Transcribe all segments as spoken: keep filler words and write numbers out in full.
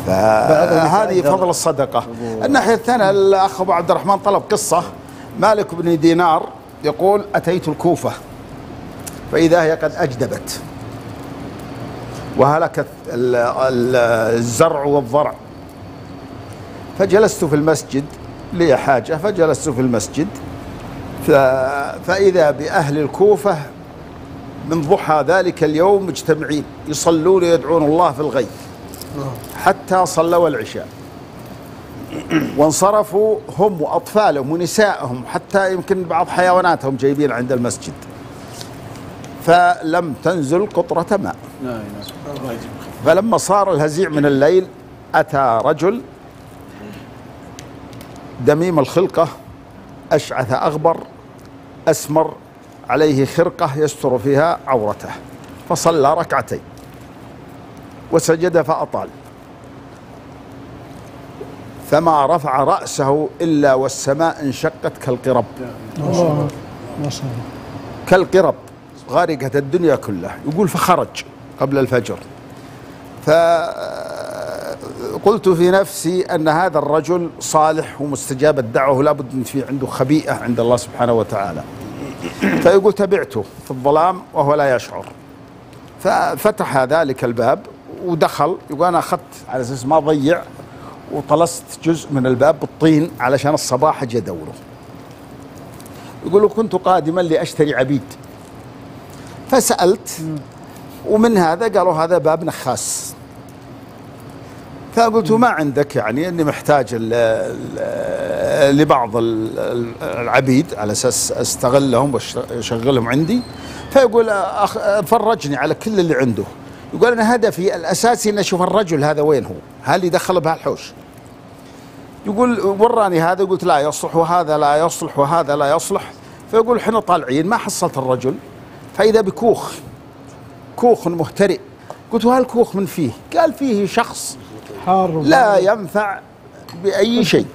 فهذه فضل الصدقة. الناحية الثانية الأخ أبو عبد الرحمن طلب قصة مالك بن دينار يقول أتيت الكوفة فإذا هي قد أجدبت وهلكت الزرع والضرع، فجلست في المسجد لي حاجة، فجلست في المسجد فإذا بأهل الكوفة من ضحى ذلك اليوم مجتمعين يصلون ويدعون الله في الغيث حتى صلوا العشاء، وانصرفوا هم وأطفالهم ونسائهم حتى يمكن بعض حيواناتهم جايبين عند المسجد، فلم تنزل قطرة ماء. فلما صار الهزيع من الليل أتى رجل دميم الخلقة أشعث أغبر أسمر عليه خرقة يستر فيها عورته، فصلى ركعتين وسجد فأطال، فما رفع رأسه إلا والسماء انشقت كالقرب. الله ما شاء الله كالقرب، غارقت الدنيا كلها. يقول فخرج قبل الفجر، فقلت في نفسي أن هذا الرجل صالح ومستجاب الدعوة، لابد أن في عنده خبيئة عند الله سبحانه وتعالى. فيقول تبعته في الظلام وهو لا يشعر، ففتح ذلك الباب ودخل. يقول أنا أخذت على أساس ما ضيع وطلست جزء من الباب بالطين علشان الصباح أجي أدوره. يقول كنت قادما لأشتري عبيد فسألت، ومن هذا قالوا هذا باب نخاس، فقلت ما عندك يعني أني محتاج لبعض العبيد على أساس أستغلهم وأشغلهم عندي. فيقول فرجني على كل اللي عنده. يقول أنا هدفي الأساسي أن أشوف الرجل هذا وين هو، هل يدخل بهالحوش. يقول وراني هذا، قلت لا يصلح وهذا لا يصلح وهذا لا يصلح. فيقول احنا طالعين ما حصلت الرجل، فإذا بكوخ كوخ مهترئ. قلت وهالكوخ من فيه؟ قال فيه شخص لا ينفع بأي شيء،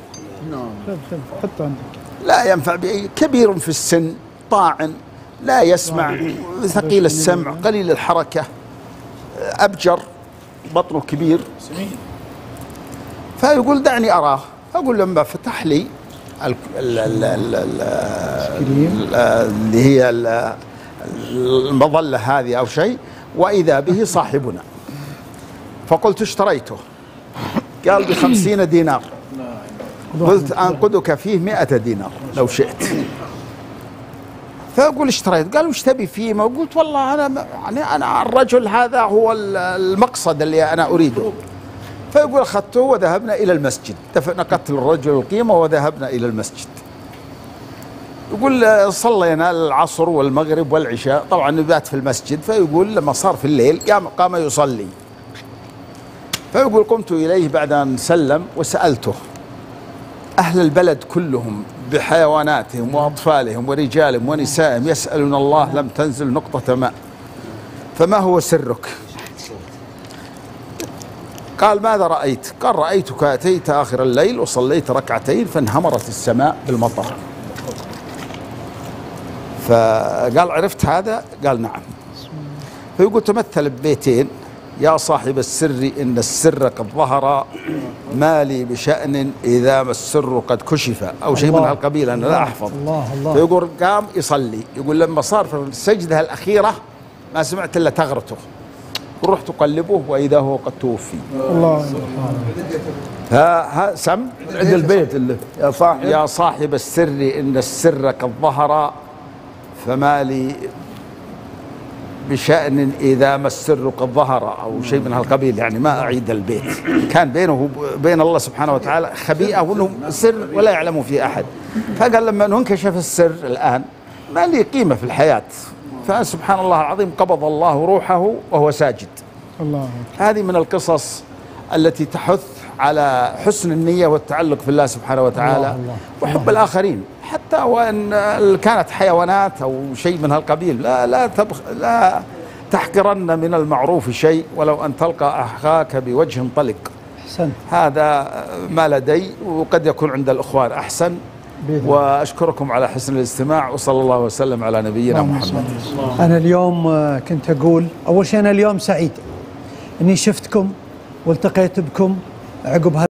لا ينفع بأي، كبير في السن طاعن لا يسمع ثقيل السمع قليل الحركة أبجر بطنه كبير. فيقول دعني أراه. أقول لما فتح لي اللي هي المظلة هذه أو شيء، وإذا به صاحبنا. فقلت اشتريته. قال بخمسين دينار. قلت أنقدك فيه مئة دينار لو شئت. فأقول اشتريت. قال وش تبي فيه؟ ما قلت والله أنا يعني أنا الرجل هذا هو المقصد اللي أنا أريده. فيقول أخذته وذهبنا إلى المسجد، نقدت للرجل القيمة وذهبنا إلى المسجد. يقول صلينا العصر والمغرب والعشاء، طبعا نبات في المسجد. فيقول لما صار في الليل قام قام يصلي. فيقول قمت إليه بعد أن سلم وسألته أهل البلد كلهم بحيواناتهم وأطفالهم ورجالهم ونسائهم يسألون الله لم تنزل نقطة ماء، فما هو سرك؟ قال ماذا رأيت؟ قال رأيتك أتيت آخر الليل وصليت ركعتين فانهمرت السماء بالمطر. فقال عرفت هذا؟ قال نعم. فيقول تمثل ببيتين: يا صاحب السر إن السر قد ظهر، ما لي بشأن إذا ما السر قد كشف، أو شيء من هالقبيل، أنا لا أحفظ. الله الله. فيقول قام يصلي. يقول لما صار في السجدة الأخيرة ما سمعت إلا تغرته، ورحت أقلبه وإذا هو قد توفي. الله ها سم عند البيت اللي يا صاحب يا صاحب السر إن السر قد ظهر، فما لي بشأن إذا ما السر قد ظهر، أو شيء من هالقبيل. يعني ما أعيد البيت، كان بينه وبين الله سبحانه وتعالى خبيئة وأنه سر ولا يعلم فيه أحد. فقال لما انكشف السر الآن ما لي قيمة في الحياة. فسبحان الله العظيم قبض الله روحه وهو ساجد. الله. هذه من القصص التي تحث على حسن النية والتعلق في الله سبحانه وتعالى. الله الله. وحب الله. الآخرين، حتى وإن كانت حيوانات أو شيء من هالقبيل. لا لا تبخ لا تحقرن من المعروف شيء ولو أن تلقى أخاك بوجه طلق. أحسن. هذا ما لدي، وقد يكون عند الأخوان أحسن. وأشكركم على حسن الاستماع، وصلى الله وسلم على نبينا محمد. أنا اليوم كنت أقول أول شيء أنا اليوم سعيد أني شفتكم والتقيت بكم عقب